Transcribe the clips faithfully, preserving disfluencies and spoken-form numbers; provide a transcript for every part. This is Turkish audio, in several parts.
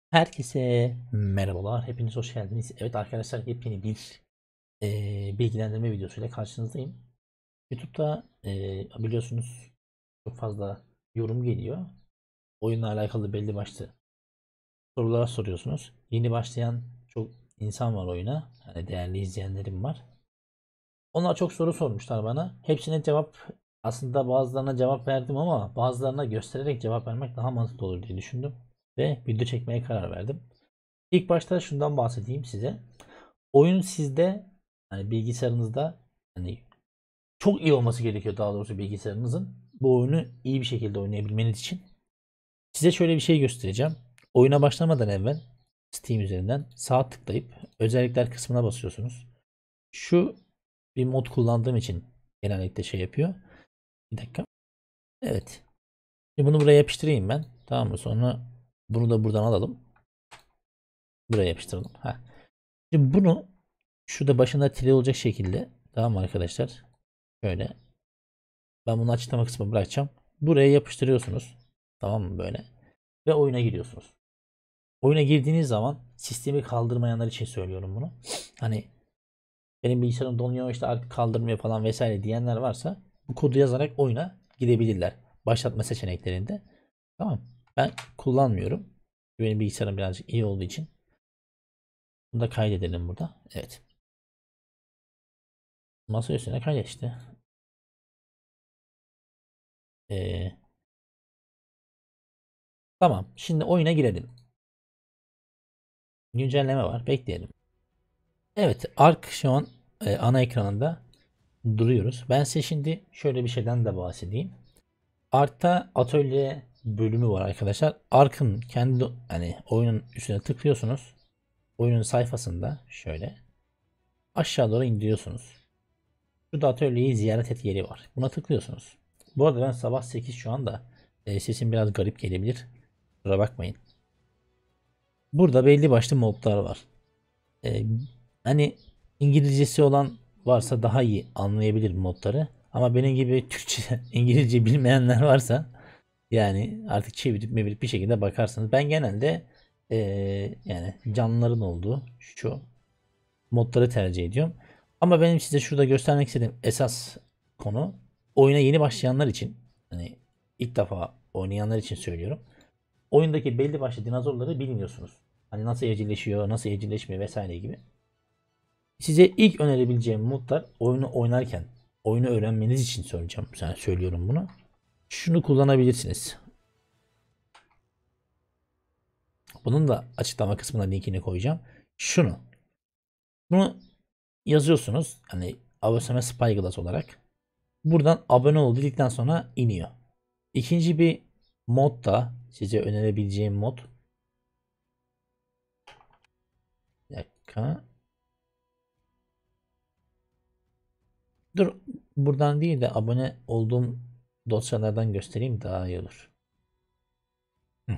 Herkese merhabalar. Hepiniz hoş geldiniz. Evet arkadaşlar yepyeni bir e, bilgilendirme videosuyla karşınızdayım. YouTube'da e, biliyorsunuz çok fazla yorum geliyor. Oyunla alakalı belli başlı sorular soruyorsunuz. Yeni başlayan çok insan var oyuna. Yani değerli izleyenlerim var. Onlar çok soru sormuşlar bana. Hepsine cevap aslında bazılarına cevap verdim ama bazılarına göstererek cevap vermek daha mantıklı olur diye düşündüm. Ve video çekmeye karar verdim. İlk başta şundan bahsedeyim size. Oyun sizde hani bilgisayarınızda hani çok iyi olması gerekiyor daha doğrusu bilgisayarınızın. Bu oyunu iyi bir şekilde oynayabilmeniz için. Size şöyle bir şey göstereceğim. Oyuna başlamadan evvel Steam üzerinden sağ tıklayıp özellikler kısmına basıyorsunuz. Şu bir mod kullandığım için genellikle şey yapıyor. Bir dakika. Evet. Şimdi bunu buraya yapıştırayım ben. Tamam mı? Sonra bunu da buradan alalım. Buraya yapıştıralım. Heh. Şimdi bunu şurada başında tire olacak şekilde, tamam mı arkadaşlar? Şöyle. Ben bunu açıklama kısmına bırakacağım. Buraya yapıştırıyorsunuz. Tamam mı böyle? Ve oyuna giriyorsunuz. Oyuna girdiğiniz zaman sistemi kaldırmayanlar için söylüyorum bunu. Hani benim bilgisayarım donuyor işte artık kaldırmıyor falan vesaire diyenler varsa bu kodu yazarak oyuna girebilirler. Başlatma seçeneklerinde. Tamam. Ben kullanmıyorum. Benim bilgisayarım birazcık iyi olduğu için. Bunu da kaydedelim burada. Evet. Masa üstüne kaydet işte. Ee, tamam. Şimdi oyuna girelim. Güncelleme var. Bekleyelim. Evet. Ark şu an e, ana ekranında duruyoruz. Ben size şimdi şöyle bir şeyden de bahsedeyim. Ark'ta atölye bölümü var arkadaşlar. Ark'ın kendi hani oyunun üstüne tıklıyorsunuz. Oyunun sayfasında şöyle aşağı doğru indiriyorsunuz. Şurada atölyeyi ziyaret et yeri var. Buna tıklıyorsunuz. Bu arada ben sabah sekiz şu anda e, sesim biraz garip gelebilir. Kusura bakmayın. Burada belli başlı modlar var. E, hani İngilizcesi olan varsa daha iyi anlayabilir modları. Ama benim gibi Türkçe, İngilizce bilmeyenler varsa yani artık çevirip mevirip bir şekilde bakarsınız. Ben genelde e, yani canlıların olduğu şu modları tercih ediyorum. Ama benim size şurada göstermek istediğim esas konu oyuna yeni başlayanlar için hani ilk defa oynayanlar için söylüyorum. Oyundaki belli başlı dinozorları bilmiyorsunuz. Hani nasıl evcilleşiyor, nasıl evcilleşmiyor vesaire gibi. Size ilk önerebileceğim modlar oyunu oynarken, oyunu öğrenmeniz için söyleyeceğim. Yani söylüyorum bunu. Şunu kullanabilirsiniz. Bunun da açıklama kısmına linkini koyacağım. Şunu. Bunu yazıyorsunuz. Hani Avosema Spyglass olarak. Buradan abone ol dedikten sonra iniyor. İkinci bir mod da size önerebileceğim mod. Bir dakika. Dur. Buradan değil de abone olduğum dosyalardan göstereyim daha iyi olur. Hı.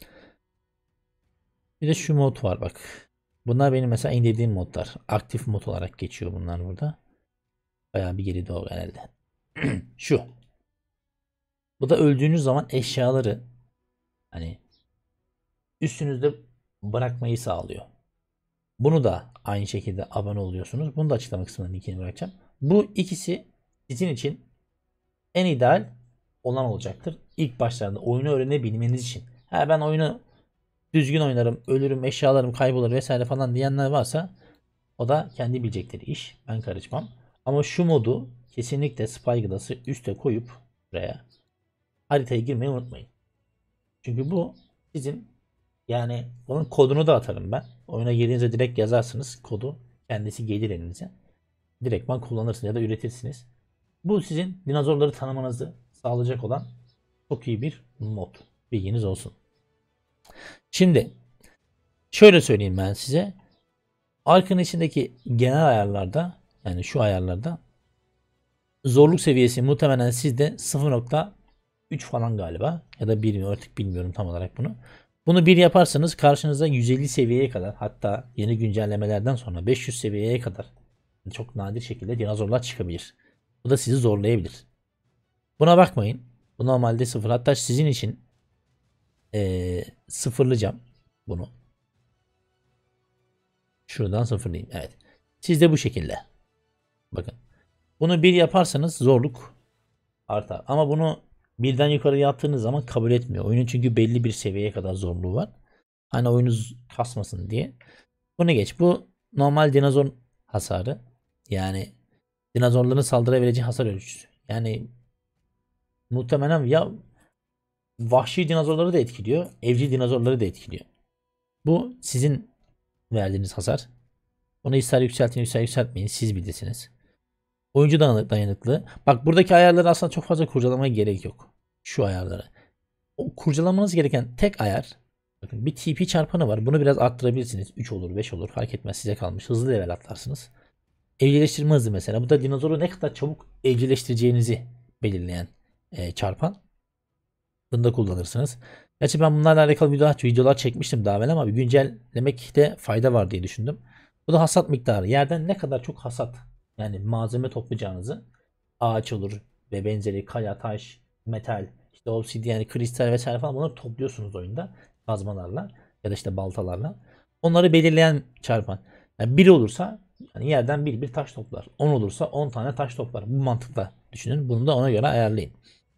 Bir de şu mod var bak. Bunlar benim mesela indirdiğim modlar. Aktif mod olarak geçiyor bunlar burada. Bayağı bir geri doğru herhalde. Şu. Bu da öldüğünüz zaman eşyaları hani üstünüzde bırakmayı sağlıyor. Bunu da aynı şekilde abone oluyorsunuz. Bunu da açıklama kısmına linkini bırakacağım. Bu ikisi sizin için en ideal olan olacaktır. İlk başlarda oyunu öğrenebilmeniz için. Ha ben oyunu düzgün oynarım, ölürüm, eşyalarım kaybolur vesaire falan diyenler varsa o da kendi bilecekleri iş. Ben karışmam. Ama şu modu kesinlikle Spyglass'ı üste koyup buraya haritaya girmeyi unutmayın. Çünkü bu sizin yani bunun kodunu da atarım ben. Oyuna girdiğinizde direkt yazarsınız kodu. Kendisi gelir elinize. Direktman kullanırsınız ya da üretirsiniz. Bu sizin dinozorları tanımanızı sağlayacak olan çok iyi bir mod. Bilginiz olsun. Şimdi şöyle söyleyeyim ben size. Ark'ın içindeki genel ayarlarda yani şu ayarlarda zorluk seviyesi muhtemelen sizde sıfır nokta üç falan galiba ya da bir artık bilmiyorum tam olarak bunu. Bunu bir yaparsanız karşınıza yüz elli seviyeye kadar hatta yeni güncellemelerden sonra beş yüz seviyeye kadar çok nadir şekilde dinozorlar çıkabilir. Bu da sizi zorlayabilir. Buna bakmayın. Bu normalde sıfır. Hatta sizin için ee, sıfırlayacağım bunu. Şuradan sıfırlayayım. Evet. Siz de bu şekilde. Bakın. Bunu bir yaparsanız zorluk artar. Ama bunu birden yukarı yaptığınız zaman kabul etmiyor. Oyunun çünkü belli bir seviyeye kadar zorluğu var. Hani oyunuz kasmasın diye. Bunu geç. Bu normal dinozor hasarı. Yani dinozorların saldırabileceği hasar ölçüsü. Yani muhtemelen ya vahşi dinozorları da etkiliyor, evcil dinozorları da etkiliyor. Bu sizin verdiğiniz hasar. Onu ister yükseltin ister yükseltmeyin. Siz bilirsiniz. Oyuncu dayanıklı. Bak buradaki ayarları aslında çok fazla kurcalamaya gerek yok. Şu ayarları. O kurcalamanız gereken tek ayar. Bakın bir T P çarpanı var. Bunu biraz arttırabilirsiniz. üç olur beş olur fark etmez size kalmış. Hızlı level atlarsınız. Evcilleştirme hızı mesela. Bu da dinozoru ne kadar çabuk evcilleştireceğinizi belirleyen e, çarpan. Bunu da kullanırsınız. Gerçi ben bunlarla alakalı videolar, videolar çekmiştim daha evvel ama bir güncellemekte fayda var diye düşündüm. Bu da hasat miktarı. Yerden ne kadar çok hasat yani malzeme toplayacağınızı ağaç olur ve benzeri kaya, taş, metal, işte obsidyen, kristal vesaire falan bunları topluyorsunuz oyunda kazmalarla ya da işte baltalarla. Onları belirleyen çarpan. Yani bir olursa yani yerden bir bir taş toplar. on olursa on tane taş toplar. Bu mantıkla düşünün. Bunu da ona göre ayarlayın.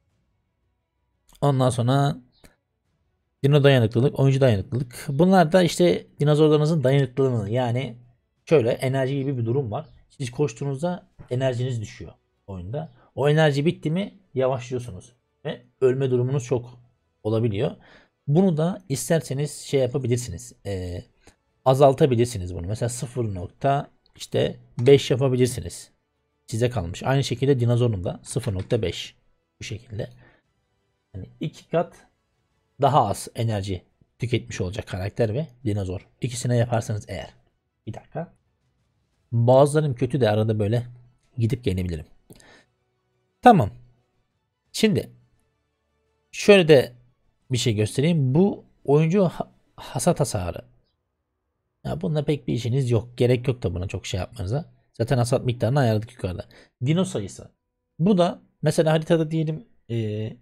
Ondan sonra dino dayanıklılık, oyuncu dayanıklılık. Bunlar da işte dinozorlarınızın dayanıklılığını yani şöyle enerji gibi bir durum var. Siz koştuğunuzda enerjiniz düşüyor oyunda. O enerji bitti mi yavaşlıyorsunuz ve ölme durumunuz çok olabiliyor. Bunu da isterseniz şey yapabilirsiniz. E, azaltabilirsiniz bunu. Mesela sıfır nokta işte beş yapabilirsiniz. Size kalmış. Aynı şekilde dinozorun da sıfır nokta beş bu şekilde. Yani iki kat daha az enerji tüketmiş olacak karakter ve dinozor. İkisine yaparsanız eğer. Bir dakika. Bazılarım kötü de arada böyle gidip gelebilirim. Tamam. Şimdi şöyle de bir şey göstereyim. Bu oyuncu ha- hasat hasarı. Ya bununla pek bir işiniz yok. Gerek yok da buna çok şey yapmanıza. Zaten hasat miktarını ayarladık yukarıda. Dino sayısı. Bu da mesela haritada diyelim e,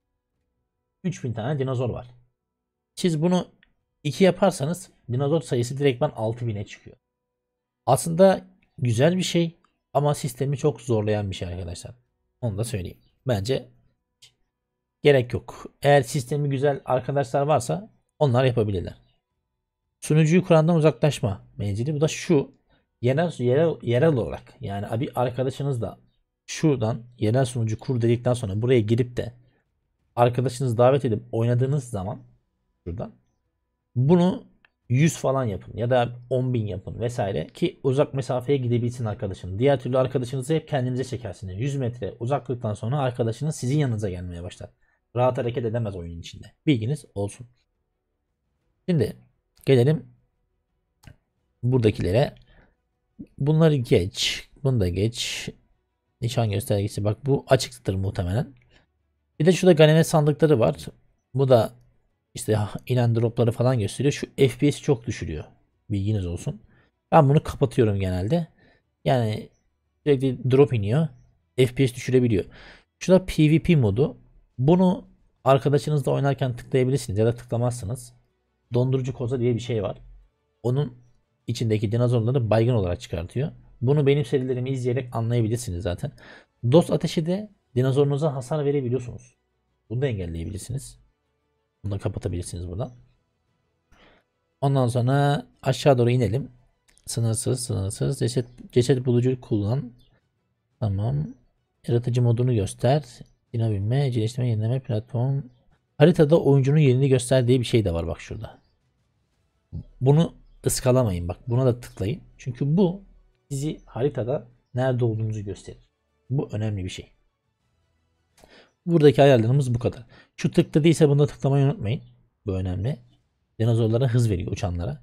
üç bin tane dinozor var. Siz bunu iki yaparsanız dinozor sayısı direktman altı bine çıkıyor. Aslında güzel bir şey ama sistemi çok zorlayan bir şey arkadaşlar. Onu da söyleyeyim. Bence gerek yok. Eğer sistemi güzel arkadaşlar varsa onlar yapabilirler. Sunucuyu kurandan uzaklaşma menzili. Bu da şu. Yerel, yerel, yerel olarak yani bir arkadaşınız da şuradan yerel sunucu kur dedikten sonra buraya girip de arkadaşınızı davet edip oynadığınız zaman şuradan bunu yüz falan yapın ya da on bin yapın vesaire ki uzak mesafeye gidebilsin arkadaşın. Diğer türlü arkadaşınızı hep kendinize çekersiniz. yüz metre uzaklıktan sonra arkadaşınız sizin yanınıza gelmeye başlar. Rahat hareket edemez oyunun içinde. Bilginiz olsun. Şimdi gelelim buradakilere. Bunları geç. Bunu da geç. Nişan göstergesi bak bu açıktır muhtemelen. Bir de şurada ganimet sandıkları var. Bu da işte inen dropları falan gösteriyor. Şu F P S'i çok düşürüyor. Bilginiz olsun. Ben bunu kapatıyorum genelde. Yani sürekli drop iniyor. F P S düşürebiliyor. Şurada PvP modu. Bunu arkadaşınızla oynarken tıklayabilirsiniz ya da tıklamazsınız. Dondurucu koza diye bir şey var. Onun içindeki dinozorları baygın olarak çıkartıyor. Bunu benim serilerimi izleyerek anlayabilirsiniz zaten. Dost ateşi de dinozorunuza hasar verebiliyorsunuz. Bunu da engelleyebilirsiniz. Bunu da kapatabilirsiniz buradan. Ondan sonra aşağı doğru inelim. Sınırsız, sınırsız. Ceset, ceset bulucu kullan. Tamam. Yaratıcı modunu göster. Dinabilme, evcilleştirme, yenileme, platform. Haritada oyuncunun yerini göster diye bir şey de var bak şurada. Bunu ıskalamayın bak. Buna da tıklayın. Çünkü bu sizi haritada nerede olduğunuzu gösterir. Bu önemli bir şey. Buradaki ayarlarımız bu kadar. Şu tıkladıysa bunda tıklamayı unutmayın. Bu önemli. Dinozorlara hız veriyor uçanlara.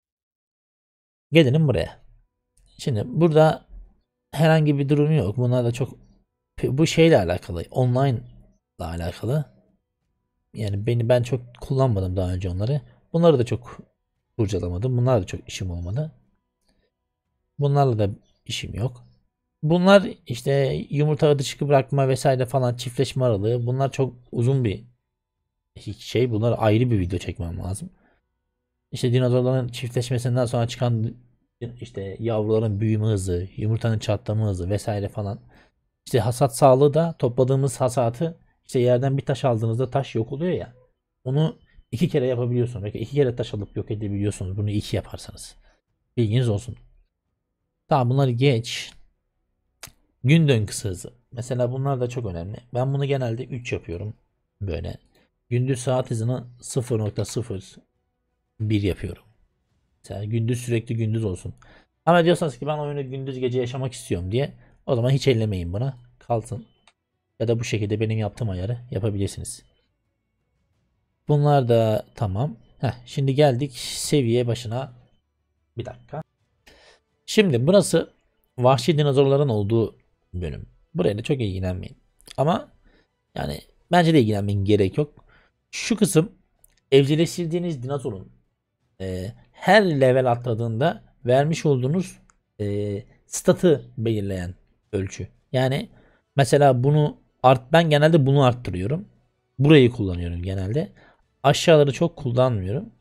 Gelelim buraya. Şimdi burada herhangi bir durum yok. Bunlar da çok bu şeyle alakalı. Online ile alakalı. Yani beni ben çok kullanmadım daha önce onları. Bunları da çok kurcalamadım. Bunlarla da çok işim olmadı. Bunlarla da işim yok. Bunlar işte yumurta dışkı bırakma vesaire falan çiftleşme aralığı. Bunlar çok uzun bir şey. Bunlar ayrı bir video çekmem lazım. İşte dinozorların çiftleşmesinden sonra çıkan işte yavruların büyüme hızı, yumurtanın çatlama hızı vesaire falan. İşte hasat sağlığı da topladığımız hasatı işte yerden bir taş aldığınızda taş yok oluyor ya. Onu iki kere yapabiliyorsunuz. Belki iki kere taş alıp yok edebiliyorsunuz. Bunu iki yaparsanız. Bilginiz olsun. Tamam, bunları geç. Gün döngüsü hızı. Mesela bunlar da çok önemli. Ben bunu genelde üç yapıyorum. Böyle. Gündüz saat hızını sıfır nokta sıfır bir yapıyorum. Mesela gündüz sürekli gündüz olsun. Ama diyorsanız ki ben oyunu gündüz gece yaşamak istiyorum diye, o zaman hiç ellemeyin buna. Kalsın. Ya da bu şekilde benim yaptığım ayarı yapabilirsiniz. Bunlar da tamam. Heh, şimdi geldik seviye başına. Bir dakika. Şimdi burası vahşi dinozorların olduğu bölüm. Buraya da çok ilgilenmeyin. Ama yani bence de ilgilenmeyin, gerek yok. Şu kısım evcilleştirdiğiniz dinozorun e, her level atladığında vermiş olduğunuz e, statı belirleyen ölçü. Yani mesela bunu art ben genelde bunu arttırıyorum. Burayı kullanıyorum genelde. Aşağıları çok kullanmıyorum.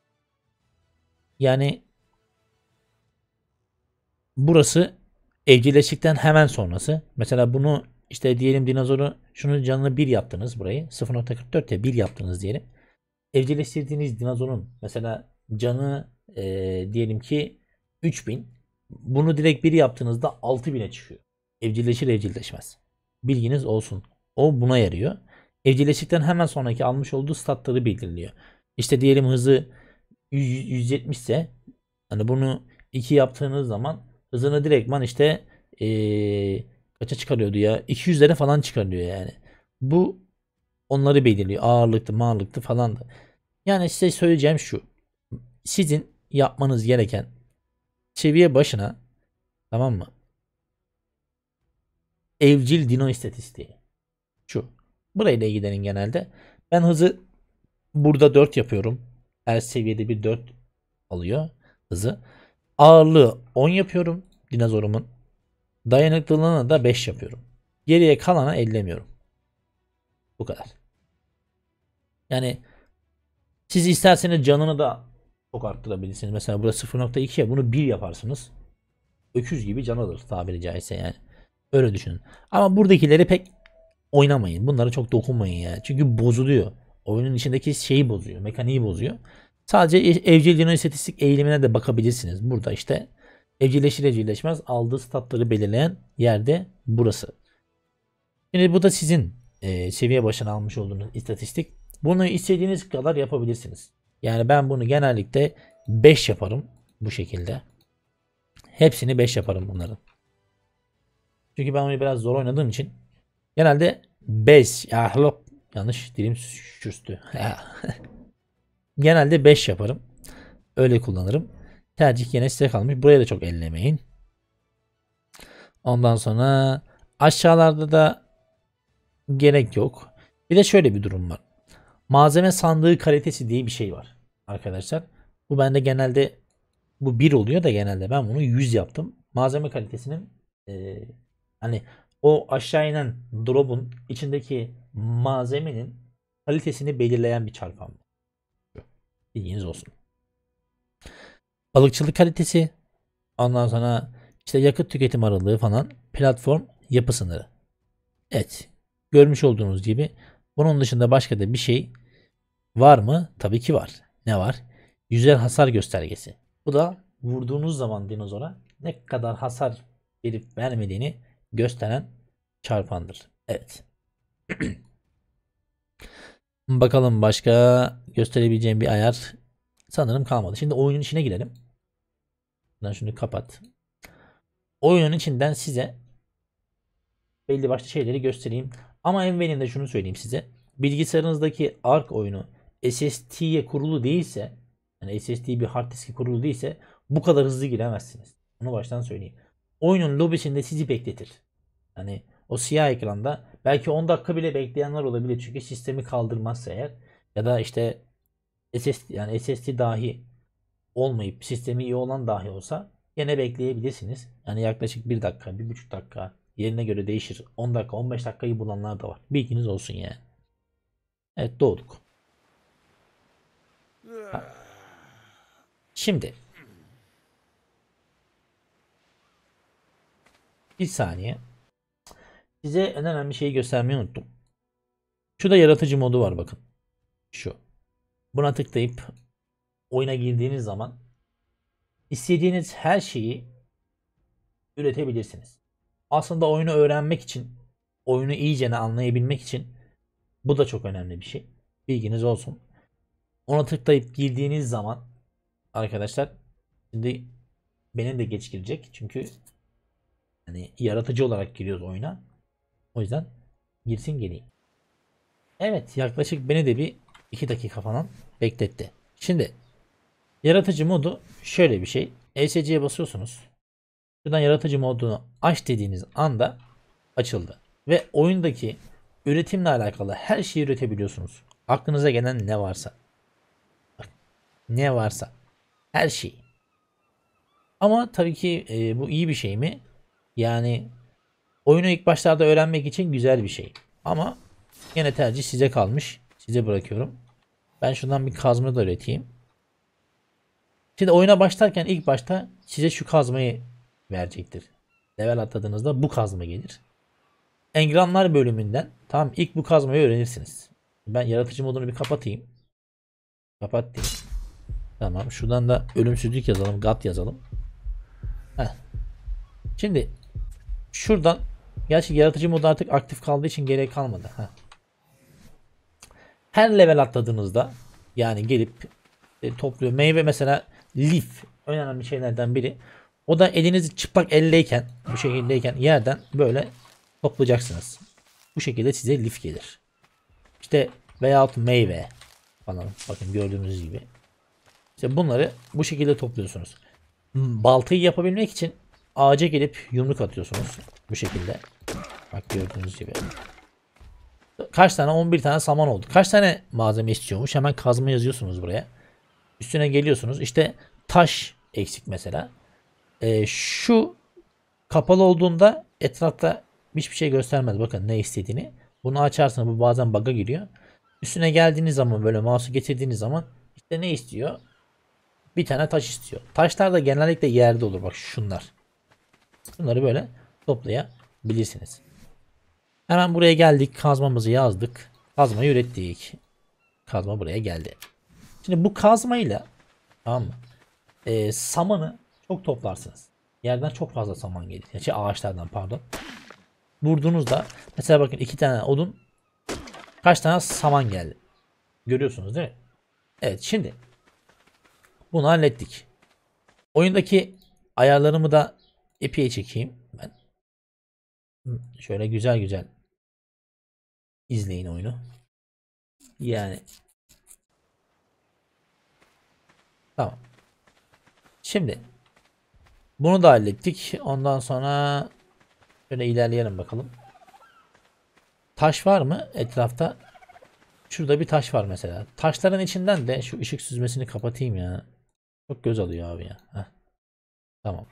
Yani burası evcilleştikten hemen sonrası. Mesela bunu işte diyelim dinozoru şunun canını bir yaptınız burayı. sıfır nokta kırk dört ya bir yaptınız diyelim. Evcilleştirdiğiniz dinozorun mesela canı e, diyelim ki üç bin. Bunu direkt bir yaptığınızda altı bine çıkıyor. Evcilleşir evcilleşmez. Bilginiz olsun. O buna yarıyor. Evcilleştikten hemen sonraki almış olduğu statları belirliyor. İşte diyelim hızı yüz, yüz yetmiş ise hani bunu iki yaptığınız zaman hızını direktman işte ee, kaça çıkarıyordu ya? iki yüzlere falan çıkarıyor yani. Bu onları belirliyor. Ağırlıktı, mağırlıktı falan da. Yani size söyleyeceğim şu. Sizin yapmanız gereken seviye başına, tamam mı? Evcil dino istatistiği. Şu. Burayla ilgilenin genelde. Ben hızı burada dört yapıyorum. Her seviyede bir dört alıyor hızı. Ağırlığı on yapıyorum dinozorumun. Dayanıklılığını da beş yapıyorum. Geriye kalana ellemiyorum. Bu kadar. Yani siz isterseniz canını da çok arttırabilirsiniz. Mesela burası sıfır nokta ikiye bunu bir yaparsınız. Öküz gibi can alır tabiri caizse yani. Öyle düşünün. Ama buradakileri pek oynamayın. Bunlara çok dokunmayın ya. Çünkü bozuluyor. Oyunun içindeki şeyi bozuyor. Mekaniği bozuyor. Sadece evcil dino istatistik eğilimine de bakabilirsiniz. Burada işte evcilleşir evcilleşmez aldığı statları belirleyen yerde burası. Şimdi bu da sizin e, seviye başına almış olduğunuz istatistik. Bunu istediğiniz kadar yapabilirsiniz. Yani ben bunu genellikle beş yaparım bu şekilde. Hepsini beş yaparım bunların. Çünkü ben onu biraz zor oynadığım için genelde beş ya hop yanlış dilim sürçtü. Genelde beş yaparım. Öyle kullanırım. Tercih yine size kalmış. Buraya da çok ellemeyin. Ondan sonra aşağılarda da gerek yok. Bir de şöyle bir durum var. Malzeme sandığı kalitesi diye bir şey var arkadaşlar. Bu bende genelde bu bir oluyor da genelde ben bunu yüz yaptım. Malzeme kalitesinin e, hani o aşağı inen drop'un içindeki malzemenin kalitesini belirleyen bir çarpan. Bilginiz olsun. Balıkçılık kalitesi, ondan sonra işte yakıt tüketim aralığı falan, platform yapı sınırı. Evet. Görmüş olduğunuz gibi bunun dışında başka da bir şey var mı? Tabii ki var. Ne var? Yüzey hasar göstergesi. Bu da vurduğunuz zaman dinozora ne kadar hasar verip vermediğini gösteren çarpandır. Evet. Bakalım başka gösterebileceğim bir ayar sanırım kalmadı. Şimdi oyunun içine girelim. Ben şunu kapat. Oyunun içinden size belli başlı şeyleri göstereyim. Ama evvelinde şunu söyleyeyim size. Bilgisayarınızdaki Ark oyunu S S D'ye kurulu değilse, yani S S D bir hard diski kurulu değilse bu kadar hızlı giremezsiniz. Bunu baştan söyleyeyim. Oyunun lobisinde sizi bekletir. Hani o siyah ekranda belki on dakika bile bekleyenler olabilir. Çünkü sistemi kaldırmazsa eğer, ya da işte S S D, yani S S D dahi olmayıp sistemi iyi olan dahi olsa yine bekleyebilirsiniz. Yani yaklaşık bir dakika, bir buçuk dakika, yerine göre değişir. on dakika, on beş dakikayı bulanlar da var. Bilginiz olsun yani. Evet, doğduk. Ha. Şimdi Bir saniye. Size en önemli şeyi göstermeyi unuttum. Şurada yaratıcı modu var bakın. Şu. Buna tıklayıp oyuna girdiğiniz zaman istediğiniz her şeyi üretebilirsiniz. Aslında oyunu öğrenmek için, oyunu iyicene anlayabilmek için bu da çok önemli bir şey. Bilginiz olsun. Ona tıklayıp girdiğiniz zaman arkadaşlar, şimdi benim de geç girecek çünkü hani yaratıcı olarak giriyoruz oyuna. O yüzden girsin geleyim. Evet, yaklaşık beni de bir iki dakika falan bekletti. Şimdi yaratıcı modu şöyle bir şey. E S C'ye basıyorsunuz. Şuradan yaratıcı modunu aç dediğiniz anda açıldı. Ve oyundaki üretimle alakalı her şeyi üretebiliyorsunuz. Aklınıza gelen ne varsa. Bak, ne varsa. Her şey. Ama tabii ki e, bu iyi bir şey mi? Yani oyunu ilk başlarda öğrenmek için güzel bir şey. Ama yine tercih size kalmış. Size bırakıyorum. Ben şundan bir kazma da üreteyim. Şimdi oyuna başlarken ilk başta size şu kazmayı verecektir. Level atladığınızda bu kazma gelir. Engramlar bölümünden tamam, ilk bu kazmayı öğrenirsiniz. Ben yaratıcı modunu bir kapatayım. Kapattım. Tamam, şuradan da ölümsüzlük yazalım. God yazalım. Heh. Şimdi şuradan, gerçi yaratıcı modu artık aktif kaldığı için gerek kalmadı. Heh. Her level atladığınızda yani gelip e, topluyor. Meyve mesela lif önemli şeylerden biri. O da elinizi çıplak elleyken, bu şekildeyken yerden böyle toplayacaksınız. Bu şekilde size lif gelir. İşte veyahut meyve falan, bakın gördüğünüz gibi. İşte bunları bu şekilde topluyorsunuz. Baltayı yapabilmek için ağaca gelip yumruk atıyorsunuz. Bu şekilde. Bak gördüğünüz gibi. Kaç tane? on bir tane saman oldu. Kaç tane malzeme istiyormuş? Hemen kazma yazıyorsunuz buraya. Üstüne geliyorsunuz. İşte taş eksik mesela. Ee, şu kapalı olduğunda etrafta hiçbir şey göstermez. Bakın ne istediğini. Bunu açarsanız bu bazen bug'a giriyor. Üstüne geldiğiniz zaman, böyle mouse'u getirdiğiniz zaman işte ne istiyor? Bir tane taş istiyor. Taşlar da genellikle yerde olur. Bak şunlar. Bunları böyle toplayabilirsiniz. Hemen buraya geldik. Kazmamızı yazdık. Kazmayı ürettik. Kazma buraya geldi. Şimdi bu kazmayla, tamam mı? Ee, samanı çok toplarsınız. Yerden çok fazla saman gelir. Yani şey, ağaçlardan pardon. Vurduğunuzda mesela bakın iki tane odun, kaç tane saman geldi. Görüyorsunuz değil mi? Evet, şimdi bunu hallettik. Oyundaki ayarlarımı da epey çekeyim ben. Şöyle güzel güzel izleyin oyunu. Yani tamam. Şimdi bunu da hallettik. Ondan sonra şöyle ilerleyelim bakalım. Taş var mı etrafta? Şurada bir taş var mesela. Taşların içinden de şu ışık süzmesini kapatayım ya. Çok göz alıyor abi ya. Heh. Tamam.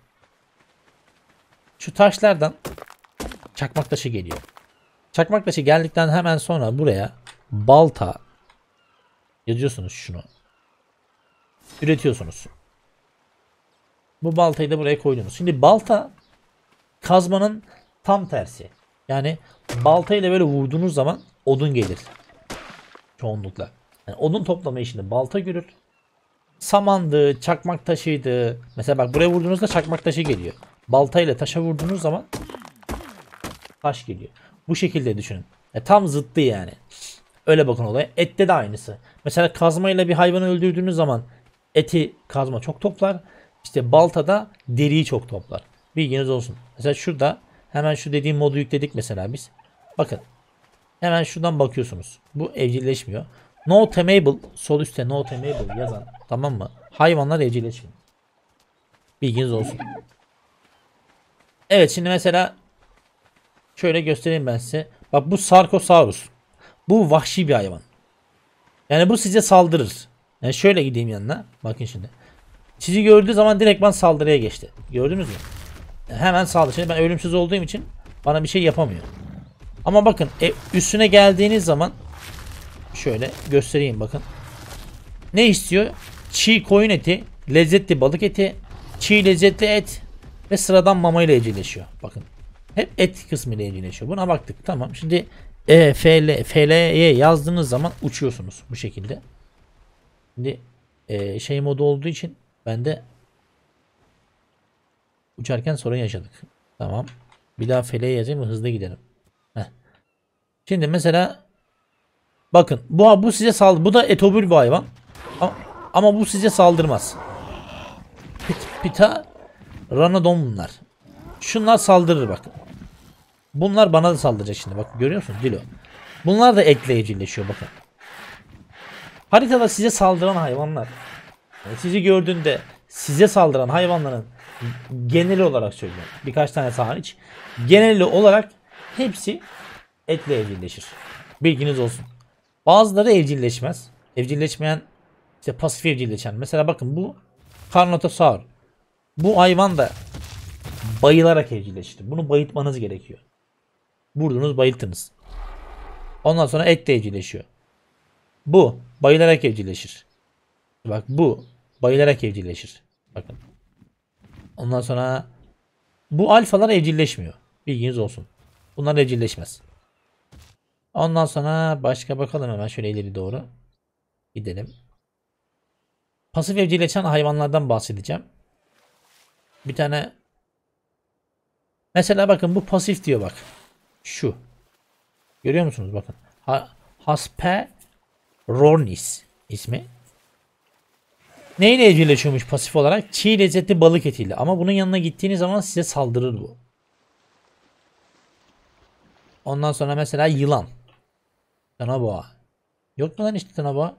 Şu taşlardan çakmak taşı geliyor. Çakmak taşı geldikten hemen sonra buraya balta yazıyorsunuz, şunu üretiyorsunuz. Bu baltayı da buraya koydunuz. Şimdi balta kazmanın tam tersi. Yani baltayla böyle vurduğunuz zaman odun gelir. Çoğunlukla. Yani odun toplama işini balta görür. Samandı, çakmak taşıydı. Mesela bak buraya vurduğunuzda çakmak taşı geliyor. Baltayla taşa vurduğunuz zaman taş geliyor. Bu şekilde düşünün. E, tam zıttı yani. Öyle bakın olaya. Ette de aynısı. Mesela kazmayla bir hayvanı öldürdüğünüz zaman eti kazma çok toplar. İşte baltada deriyi çok toplar. Bilginiz olsun. Mesela şurada hemen şu dediğim modu yükledik mesela biz. Bakın. Hemen şuradan bakıyorsunuz. Bu evcilleşmiyor. No temable, sol üstte no temable yazan, tamam mı? Hayvanlar evcilleşmiyor. Bilginiz olsun. Evet, şimdi mesela şöyle göstereyim ben size. Bak bu Sarkosaurus. Bu vahşi bir hayvan. Yani bu size saldırır. Yani şöyle gideyim yanına. Bakın şimdi. Sizi gördüğü zaman direktman saldırıya geçti. Gördünüz mü? Hemen saldırı. Şimdi ben ölümsüz olduğum için bana bir şey yapamıyor. Ama bakın e, üstüne geldiğiniz zaman şöyle göstereyim bakın. Ne istiyor? Çiğ koyun eti, lezzetli balık eti, çiğ lezzetli et ve sıradan mama ile evcilleşiyor. Bakın. Hep et kısmı ile evcilleşiyor. Buna baktık. Tamam. Şimdi E, F L, F L'ye yazdığınız zaman uçuyorsunuz bu şekilde. Şimdi e, şey modu olduğu için ben de uçarken sorun yaşadık. Tamam. Bir daha F L'ye yazayım mı? Hızlı gidelim. Heh. Şimdi mesela bakın bu bu size saldır. Bu da etobül bir hayvan. Ama, ama bu size saldırmaz. Pit, pita ranodon bunlar. Şunlar saldırır bak. Bunlar bana da saldıracak şimdi. Bak görüyor musun? Dilo. Bunlar da ekle evcilleşiyor bakın. Haritada size saldıran hayvanlar. Yani sizi gördüğünde size saldıran hayvanların geneli olarak söylüyorum. Birkaç tane hariç. Geneli olarak hepsi etle evcilleşir. Bilginiz olsun. Bazıları evcilleşmez. Evcilleşmeyen işte pasif evcilleşen. Mesela bakın bu Carnotaurus. Bu hayvan da bayılarak evcilleşir. Bunu bayıltmanız gerekiyor. Vurdunuz bayılttınız. Ondan sonra et de evcilleşiyor. Bu bayılarak evcilleşir. Bak bu bayılarak evcilleşir. Bakın. Ondan sonra bu alfalar evcilleşmiyor. Bilginiz olsun. Bunlar evcilleşmez. Ondan sonra başka bakalım hemen şöyle ileri doğru. Gidelim. Pasif evcilleşen hayvanlardan bahsedeceğim. Bir tane mesela bakın bu pasif diyor bak. Şu. Görüyor musunuz bakın. Ha, Hasperornis ismi. Neyle evcilleşiyormuş pasif olarak? Çiğ lezzetli balık etiyle. Ama bunun yanına gittiğiniz zaman size saldırır bu. Ondan sonra mesela yılan. Tanaboğa. Yok mu lan işte tanaboğa?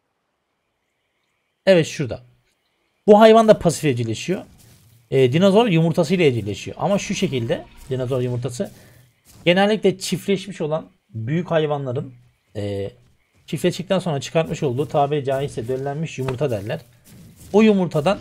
Evet şurada. Bu hayvan da pasif evcilleşiyor. Ee, dinozor yumurtasıyla evcilleşiyor. Ama şu şekilde dinozor yumurtası genellikle çiftleşmiş olan büyük hayvanların e, çiftleştikten sonra çıkartmış olduğu tabiri caizse döllenmiş yumurta derler. O yumurtadan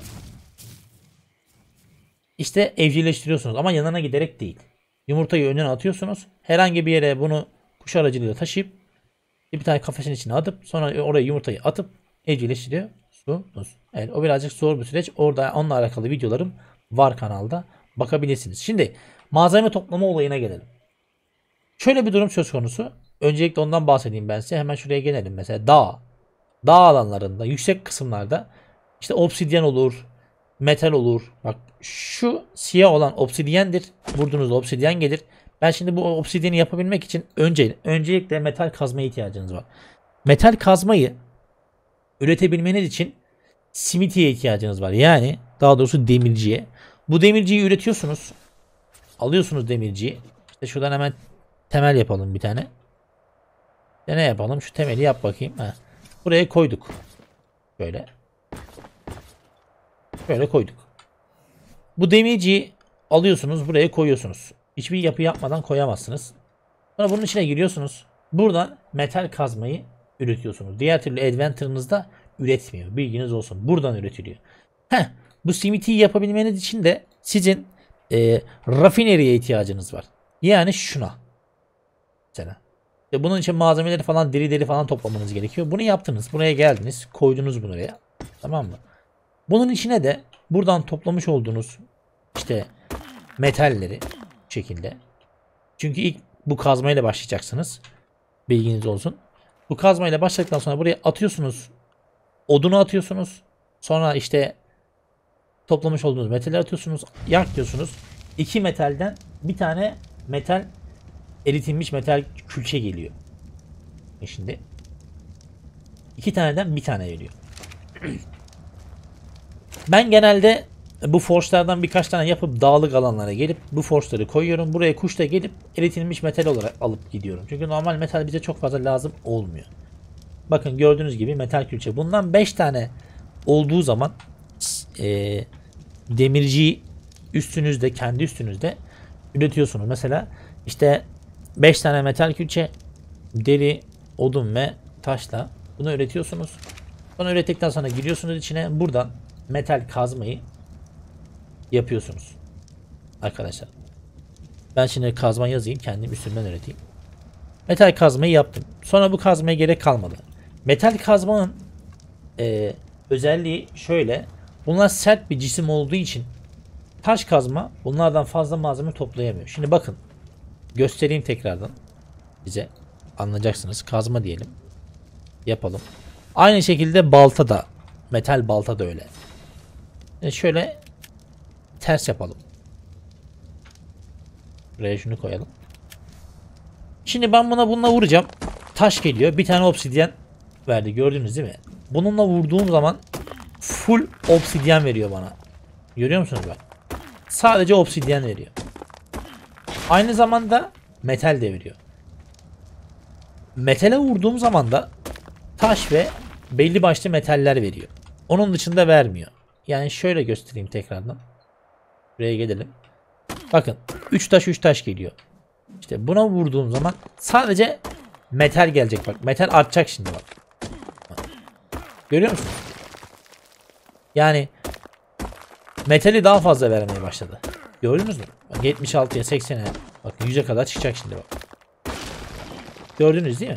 işte evcilleştiriyorsunuz ama yanına giderek değil. Yumurtayı önüne atıyorsunuz. Herhangi bir yere bunu kuş aracılığıyla taşıyıp bir tane kafesin içine atıp sonra oraya yumurtayı atıp evcilleştiriyorsunuz. Evet, o birazcık zor bir süreç. Orada onunla alakalı videolarım var kanalda. Bakabilirsiniz. Şimdi malzeme toplama olayına gelelim. Şöyle bir durum söz konusu. Öncelikle ondan bahsedeyim ben size. Hemen şuraya gelelim. Mesela dağ. Dağ alanlarında, yüksek kısımlarda işte obsidyen olur, metal olur. Bak şu siyah olan obsidyendir. Vurduğunuzda obsidyen gelir. Ben şimdi bu obsidyeni yapabilmek için önce öncelikle metal kazmaya ihtiyacınız var. Metal kazmayı üretebilmeniz için smithy'ye ihtiyacınız var. Yani daha doğrusu demirciye. Bu demirciyi üretiyorsunuz. Alıyorsunuz demirciyi. İşte şuradan hemen temel yapalım bir tane. İşte ne yapalım? Şu temeli yap bakayım. Heh. Buraya koyduk. Böyle. Böyle koyduk. Bu demirciyi alıyorsunuz. Buraya koyuyorsunuz. Hiçbir yapı yapmadan koyamazsınız. Sonra bunun içine giriyorsunuz. Buradan metal kazmayı üretiyorsunuz. Diğer türlü Adventure'ınızda üretmiyor. Bilginiz olsun. Buradan üretiliyor. Heh, bu smithy'yi yapabilmeniz için de sizin e, rafineriye ihtiyacınız var. Yani şuna. Mesela. İşte bunun için malzemeleri falan deri deri falan toplamanız gerekiyor. Bunu yaptınız. Buraya geldiniz. Koydunuz bunu oraya. Tamam mı? Bunun içine de buradan toplamış olduğunuz işte metalleri bu şekilde. Çünkü ilk bu kazmayla başlayacaksınız. Bilginiz olsun. Bu kazmayla başladıktan sonra buraya atıyorsunuz. Odunu atıyorsunuz. Sonra işte toplamış olduğunuz metali atıyorsunuz. Yak diyorsunuz. İki metalden bir tane metal eritilmiş metal külçe geliyor. E şimdi iki taneden bir tane geliyor. Ben genelde bu forge'lardan birkaç tane yapıp dağlık alanlara gelip bu forge'ları koyuyorum. Buraya kuş da gelip eritilmiş metal olarak alıp gidiyorum. Çünkü normal metal bize çok fazla lazım olmuyor. Bakın gördüğünüz gibi metal külçe. Bundan beş tane olduğu zaman e, demirci üstünüzde, kendi üstünüzde üretiyorsunuz. Mesela işte beş tane metal külçe, deri, odun ve taşla bunu üretiyorsunuz. Bunu ürettikten sonra giriyorsunuz içine. Buradan metal kazmayı yapıyorsunuz. Arkadaşlar. Ben şimdi kazma yazayım. Kendim üstümden üreteyim. Metal kazmayı yaptım. Sonra bu kazmaya gerek kalmadı. Metal kazmanın e, özelliği şöyle. Bunlar sert bir cisim olduğu için taş kazma bunlardan fazla malzeme toplayamıyor. Şimdi bakın. Göstereyim tekrardan size. Anlayacaksınız. Kazma diyelim. Yapalım. Aynı şekilde balta da. Metal balta da öyle. Yani şöyle ters yapalım. Buraya şunu koyalım. Şimdi ben buna bununla vuracağım. Taş geliyor. Bir tane obsidyen verdi. Gördünüz değil mi? Bununla vurduğum zaman full obsidyen veriyor bana. Görüyor musunuz bak? Sadece obsidyen veriyor. Aynı zamanda metal de veriyor. Metale vurduğum zaman da taş ve belli başlı metaller veriyor. Onun dışında vermiyor. Yani şöyle göstereyim tekrardan. Buraya gelelim. Bakın üç taş üç taş geliyor. İşte buna vurduğum zaman sadece metal gelecek bak. Metal artacak şimdi bak. Görüyor musun? Yani metali daha fazla vermeye başladı. Gördünüz mü? Bak, yetmiş altıya seksene bak yüze kadar çıkacak şimdi bak. Gördünüz değil mi?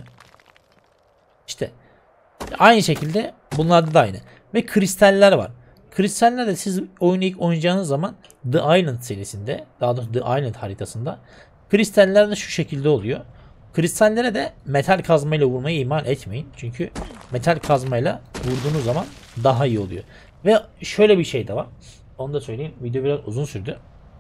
İşte aynı şekilde bunlarda da aynı. Ve kristaller var. Kristaller de siz oyunu ilk oynayacağınız zaman The Island serisinde, daha doğrusu The Island haritasında kristaller de şu şekilde oluyor. Kristallere de metal kazmayla vurmayı ihmal etmeyin. Çünkü metal kazmayla vurduğunuz zaman daha iyi oluyor. Ve şöyle bir şey de var. Onu da söyleyeyim. Video biraz uzun sürdü.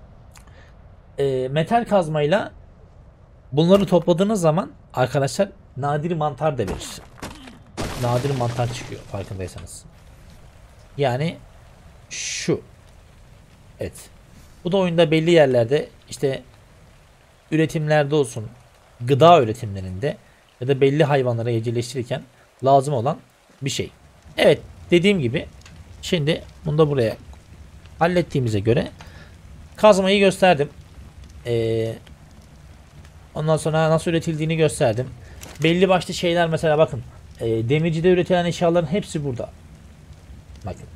E, metal kazmayla bunları topladığınız zaman arkadaşlar nadir mantar da verir. Nadir mantar çıkıyor farkındaysanız. Yani şu. Evet. Bu da oyunda belli yerlerde işte üretimlerde olsun, gıda üretimlerinde ya da belli hayvanlara evcilleştirirken lazım olan bir şey. Evet, dediğim gibi şimdi bunu da buraya hallettiğimize göre kazmayı gösterdim. Ee, ondan sonra nasıl üretildiğini gösterdim. Belli başlı şeyler mesela bakın. E, demircide üretilen eşyaların hepsi burada. Bakın.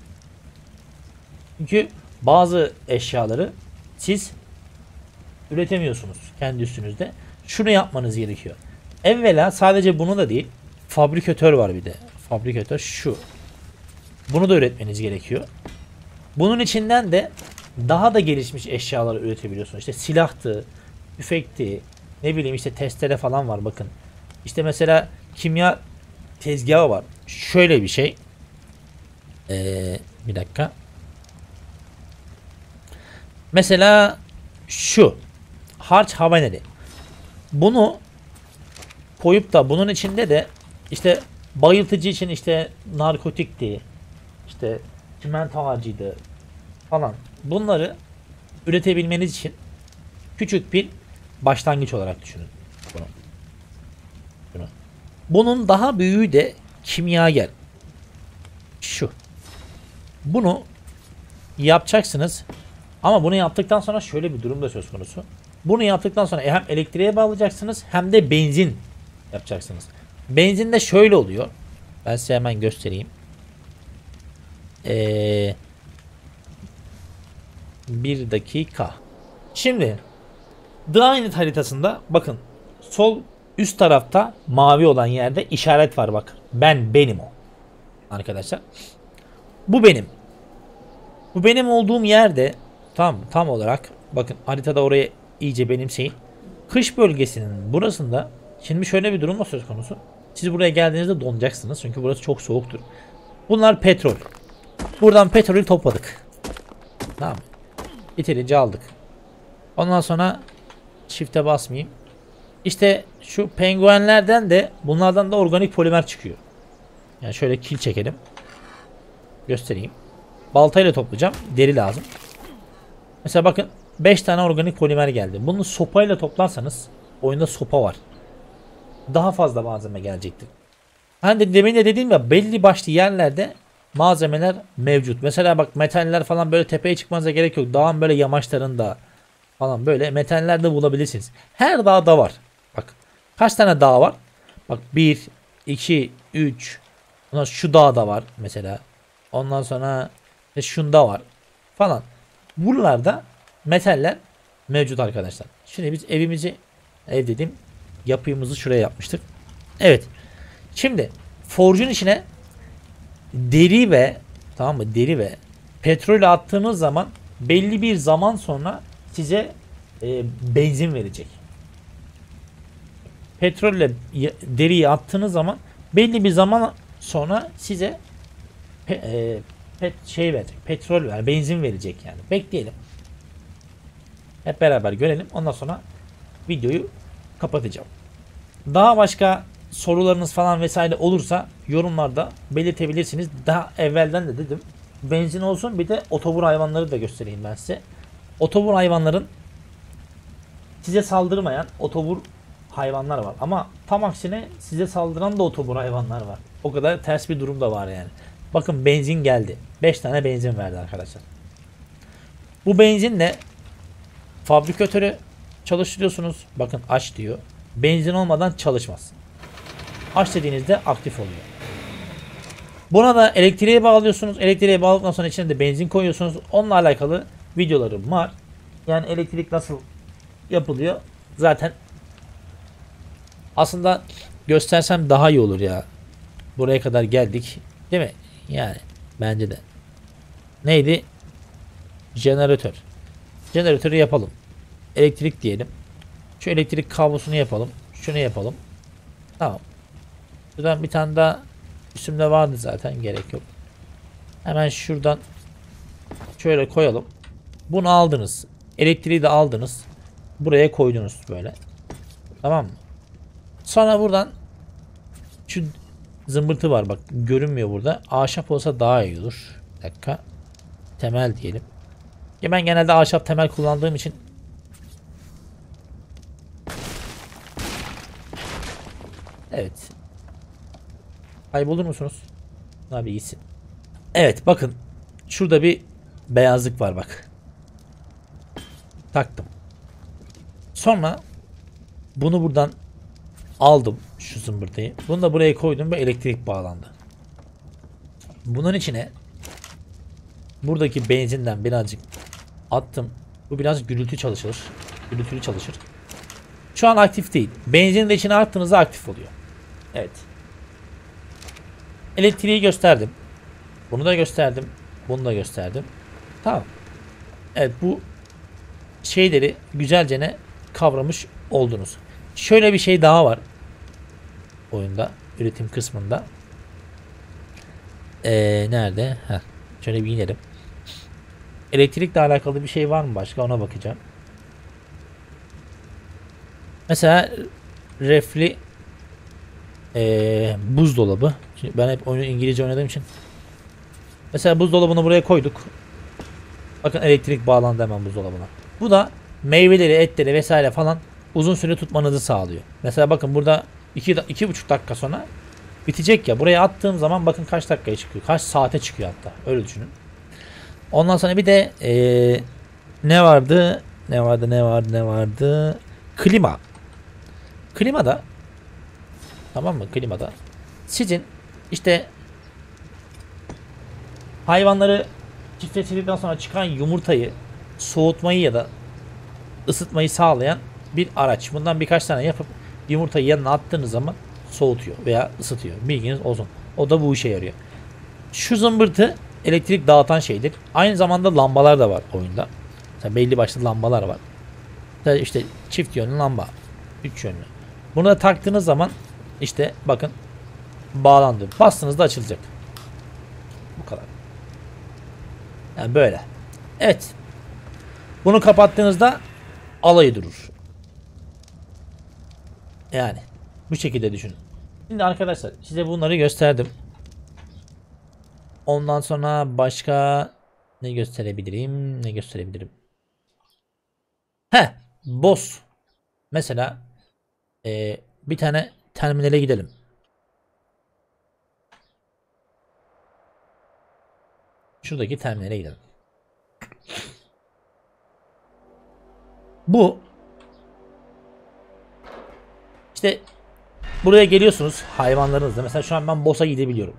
Çünkü bazı eşyaları siz üretemiyorsunuz kendi üstünüzde. Şunu yapmanız gerekiyor. Evvela sadece bunu da değil. Fabrikatör var bir de. Fabrikatör şu. Bunu da üretmeniz gerekiyor. Bunun içinden de daha da gelişmiş eşyaları üretebiliyorsunuz. İşte silahtı, tüfekti, ne bileyim işte testere falan var bakın. İşte mesela kimya tezgahı var. Şöyle bir şey. Ee, bir dakika. Mesela şu. Harç havaneli. Bunu koyup da bunun içinde de işte bayıltıcı için işte narkotikti. İşte çimento ağacıydı falan. Bunları üretebilmeniz için küçük bir başlangıç olarak düşünün bunu. Bunu. Bunun daha büyüğü de kimyager. Şu. Bunu yapacaksınız. Ama bunu yaptıktan sonra şöyle bir durum da söz konusu. Bunu yaptıktan sonra hem elektriğe bağlayacaksınız hem de benzin yapacaksınız. Benzin de şöyle oluyor. Ben size hemen göstereyim. Ee, bir dakika. Şimdi The Island haritasında bakın sol üst tarafta mavi olan yerde işaret var bak. Ben benim o. Arkadaşlar. Bu benim. Bu benim olduğum yerde tam tam olarak bakın haritada oraya iyice benimseyin. Kış bölgesinin burasında şimdi şöyle bir durum var söz konusu. Siz buraya geldiğinizde donacaksınız çünkü burası çok soğuktur. Bunlar petrol. Buradan petrolü topladık. Tamam mı? Yeterince aldık. Ondan sonra shift'e basmayayım. İşte şu penguenlerden de bunlardan da organik polimer çıkıyor. Yani şöyle kil çekelim. Göstereyim. Baltayla toplayacağım. Deri lazım. Mesela bakın beş tane organik polimer geldi. Bunu sopayla toplarsanız oyunda sopa var. Daha fazla malzeme gelecektir. Hani de demin de dediğim ya belli başlı yerlerde malzemeler mevcut. Mesela bak metaller falan böyle tepeye çıkmanıza gerek yok. Dağın böyle yamaçlarında falan böyle metaller de bulabilirsiniz. Her dağda var. Bak kaç tane dağ var? Bak bir, iki, üç. Ondan şu dağda var mesela. Ondan sonra işte şunda var falan. Buralarda metaller mevcut arkadaşlar. Şimdi biz evimizi ev dedim yapıyımızı şuraya yapmıştık. Evet. Şimdi forjun içine deri ve tamam mı? Deri ve petrol attığımız zaman belli bir zaman sonra size e, benzin verecek. Petrolle deriyi attığınız zaman belli bir zaman sonra size pe, e, pet şey verecek. Petrol yani benzin verecek yani. Bekleyelim. Hep beraber görelim. Ondan sonra videoyu kapatacağım. Daha başka sorularınız falan vesaire olursa yorumlarda belirtebilirsiniz. Daha evvelden de dedim. Benzin olsun, bir de otobur hayvanları da göstereyim ben size. Otobur hayvanların size saldırmayan otobur hayvanlar var. Ama tam aksine size saldıran da otobur hayvanlar var. O kadar ters bir durum da var yani. Bakın benzin geldi. beş tane benzin verdi arkadaşlar. Bu benzinle fabrikatörü çalıştırıyorsunuz. Bakın aç diyor. Benzin olmadan çalışmaz. Aç dediğinizde aktif oluyor. Buna da elektriğe bağlıyorsunuz. Elektriğe bağladıktan sonra içine de benzin koyuyorsunuz. Onunla alakalı videolarım var. Yani elektrik nasıl yapılıyor zaten aslında göstersem daha iyi olur ya. Buraya kadar geldik. Değil mi? Yani bence de. Neydi? Jeneratör. Jeneratörü yapalım. Elektrik diyelim. Şu elektrik kablosunu yapalım. Şunu yapalım. Tamam. Şuradan bir tane daha üstümde vardı zaten. Gerek yok. Hemen şuradan şöyle koyalım. Bunu aldınız. Elektriği de aldınız. Buraya koydunuz böyle. Tamam mı? Sonra buradan şu zımbırtı var bak, görünmüyor burada. Ahşap olsa daha iyi olur. Bir dakika. Temel diyelim. Ya ben genelde ahşap temel kullandığım için evet. Kaybolur musunuz? Abi iyisin. Evet bakın. Şurada bir beyazlık var bak. Taktım. Sonra bunu buradan aldım şu zımbırtıyı. Bunu da buraya koydum ve elektrik bağlandı. Bunun içine buradaki benzinden birazcık attım. Bu biraz gürültü çalışır. Gürültülü çalışır. Şu an aktif değil. Benzini de içine attığınızda aktif oluyor. Evet. Elektriği gösterdim. Bunu da gösterdim. Bunu da gösterdim. Tamam. Evet, bu şeyleri güzelce ne kavramış oldunuz. Şöyle bir şey daha var. Oyunda. Üretim kısmında. Ee, nerede? Heh. Şöyle bir inelim. Elektrikle alakalı bir şey var mı başka? Ona bakacağım. Mesela refli ee, buzdolabı. Şimdi ben hep oyunu İngilizce oynadığım için. Mesela buzdolabını buraya koyduk. Bakın elektrik bağlandı hemen buzdolabına. Bu da meyveleri, etleri vesaire falan uzun süre tutmanızı sağlıyor. Mesela bakın burada iki, iki buçuk dakika sonra bitecek ya. Buraya attığım zaman bakın kaç dakikaya çıkıyor. Kaç saate çıkıyor hatta. Öyle düşünün. Ondan sonra bir de ee, ne vardı? Ne vardı? Ne vardı? Ne vardı? Klima. Klimada, tamam mı? Klimada sizin işte hayvanları çiftleştirdikten sonra çıkan yumurtayı soğutmayı ya da ısıtmayı sağlayan bir araç. Bundan birkaç tane yapıp yumurtayı yanına attığınız zaman soğutuyor veya ısıtıyor. Bilginiz olsun. O da bu işe yarıyor. Şu zımbırtı elektrik dağıtan şeydir. Aynı zamanda lambalar da var oyunda. Mesela belli başlı lambalar var. İşte çift yönlü lamba, üç yönlü. Bunu da taktığınız zaman işte bakın bağlandı. Bastığınızda açılacak. Bu kadar. Yani böyle. Evet. Bunu kapattığınızda alayı durur. Yani bu şekilde düşünün. Şimdi arkadaşlar size bunları gösterdim. Ondan sonra başka ne gösterebilirim? Ne gösterebilirim? He, boss. Mesela e, bir tane terminale gidelim. Şuradaki terminale gidelim. Bu işte buraya geliyorsunuz hayvanlarınızla. Mesela şu an ben boss'a gidebiliyorum.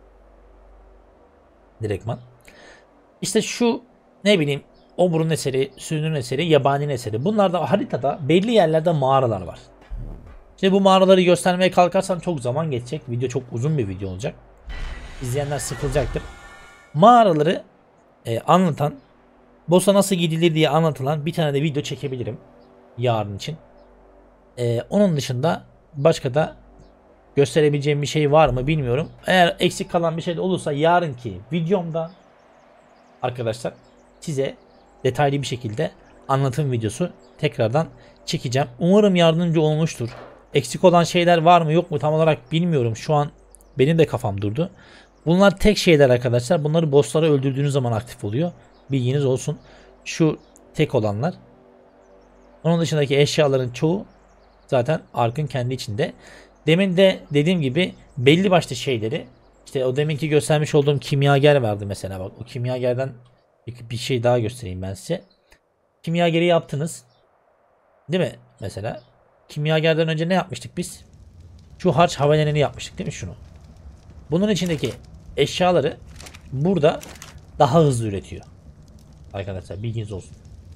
Direktman. İşte şu ne bileyim oburun eseri, sürünün eseri, yabaninin eseri. Bunlarda haritada belli yerlerde mağaralar var. Şimdi bu mağaraları göstermeye kalkarsam çok zaman geçecek. Video çok uzun bir video olacak. İzleyenler sıkılacaktır. Mağaraları e, anlatan boss'a nasıl gidilir diye anlatılan bir tane de video çekebilirim yarın için. Ee, onun dışında başka da gösterebileceğim bir şey var mı bilmiyorum. Eğer eksik kalan bir şey de olursa yarınki videomda arkadaşlar size detaylı bir şekilde anlatım videosu tekrardan çekeceğim. Umarım yardımcı olmuştur. Eksik olan şeyler var mı yok mu tam olarak bilmiyorum. Şu an benim de kafam durdu. Bunlar tek şeyler arkadaşlar. Bunları bossları öldürdüğünüz zaman aktif oluyor. Bilginiz olsun. Şu tek olanlar. Onun dışındaki eşyaların çoğu zaten Ark'ın kendi içinde. Demin de dediğim gibi belli başlı şeyleri, işte o deminki göstermiş olduğum kimyager vardı mesela, bak o kimyagerden bir, bir şey daha göstereyim ben size. Kimyageri yaptınız. Değil mi? Mesela kimyagerden önce ne yapmıştık biz? Şu harç havaleneni yapmıştık değil mi şunu? Bunun içindeki eşyaları burada daha hızlı üretiyor. Arkadaşlar bilginiz olsun.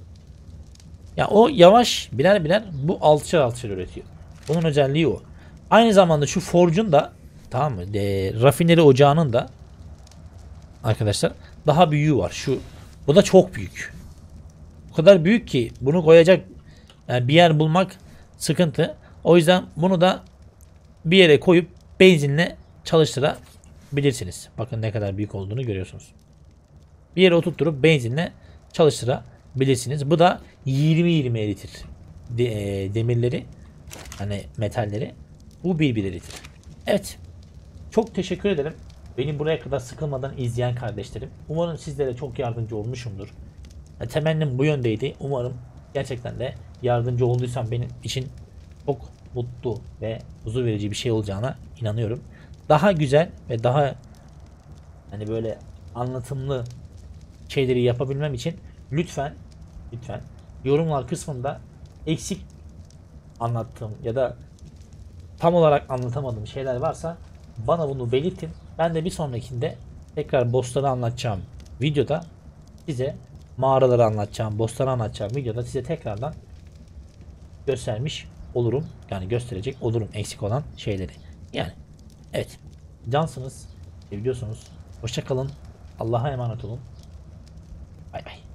Ya o yavaş birer birer, bu alçır alçır üretiyor. Bunun özelliği o. Aynı zamanda şu forge'un da, tamam mı? E, rafineri ocağının da arkadaşlar daha büyüğü var. Şu bu da çok büyük. O kadar büyük ki bunu koyacak yani bir yer bulmak sıkıntı. O yüzden bunu da bir yere koyup benzinle çalıştırabilirsiniz. Bakın ne kadar büyük olduğunu görüyorsunuz. Bir yere oturtturup benzinle çalıştırabilirsiniz. Bu da yirmi yirmi eritir de, e, demirleri, hani metalleri. Bu bir bir eritir. Evet. Çok teşekkür ederim. Beni buraya kadar sıkılmadan izleyen kardeşlerim. Umarım sizlere çok yardımcı olmuşumdur. Yani temennim bu yöndeydi. Umarım gerçekten de yardımcı olduysam benim için çok mutlu ve huzur verici bir şey olacağına inanıyorum. Daha güzel ve daha hani böyle anlatımlı şeyleri yapabilmem için lütfen lütfen yorumlar kısmında eksik anlattığım ya da tam olarak anlatamadığım şeyler varsa bana bunu belirtin. Ben de bir sonrakinde tekrar bossları anlatacağım videoda size, mağaraları anlatacağım, bossları anlatacağım videoda size tekrardan göstermiş olurum. Yani gösterecek olurum eksik olan şeyleri. Yani evet, cansınız, seviyorsunuz. Hoşça kalın. Allah'a emanet olun. Bay bay.